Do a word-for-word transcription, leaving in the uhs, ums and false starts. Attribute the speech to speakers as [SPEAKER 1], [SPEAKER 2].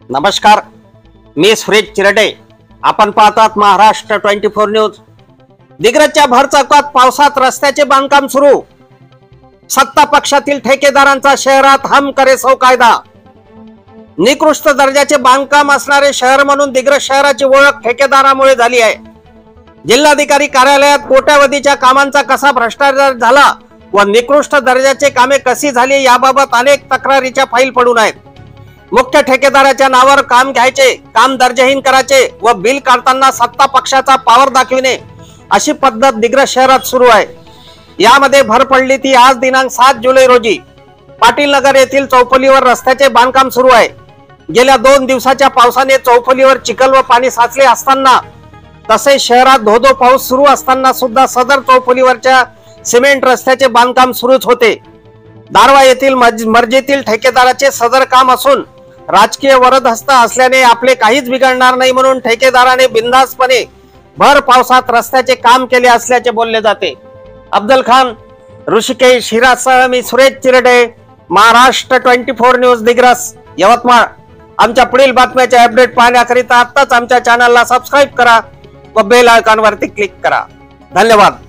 [SPEAKER 1] नमस्कार, मी सुरेश चिरडे. आपण पाहतात महाराष्ट्र ट्वेंटी फोर न्यूज. दिग्रजच्या भरचौकात पावसात रस्त्याचे बांधकाम सुरू. सत्ता पक्षातील ठेकेदारांचा शहरात हम करे सो कायदा. निकृष्ट दर्जाचे बांधकाम असणारे शहर म्हणून दिग्रज शहराची ओळख ठेकेदारामुळे झाली आहे. जिल्हाधिकारी कार्यालयात कोट्यावधीच्या कामांचा कसा भ्रष्टाचार झाला व निकृष्ट दर्जाचे कामे कशी झाली याबाबत अनेक तक्रारीच्या फाईल पडून आहेत. मुख्य ठेकेदाराच्या नावावर काम घ्यायचे, काम दर्जाहीन करायचे व बिल काढताना सत्ता पक्षाचा पावर दाखविणे अशी पद्धत दिग्रज शहरात सुरू आहे. यामध्ये भर पडली ती आज दिनांक सात जुलै रोजी पाटील नगर येथील चौफुलीवर रस्त्याचे बांधकाम सुरू आहे. गेल्या दोन दिवसाच्या पावसाने चौफुलीवर चिखल व पाणी साचले असताना तसेच शहरात धोधो पाऊस सुरू असताना सुद्धा सदर चौफुलीवरच्या सिमेंट रस्त्याचे बांधकाम सुरूच होते. दारवा येथील मर्जीतील ठेकेदाराचे सदर काम असून राजकीय वरदहस्त असल्याने आपले काहीच बिघडणार नाही म्हणून ठेकेदाराने बिनधास्तपणे भर पावसात रस्त्याचे काम केले असल्याचे बोलले जाते. अफजल खान, ऋषिकेश हिरासह मी Suresh Chirde, Maharashtra twenty four news, Digras, Yavatmal. आमच्या पुढील बातम्याचे अपडेट पाहण्याकरिता आताच आमच्या चॅनलला सबस्क्राईब करा व बेल आयकॉनवरती क्लिक करा. धन्यवाद.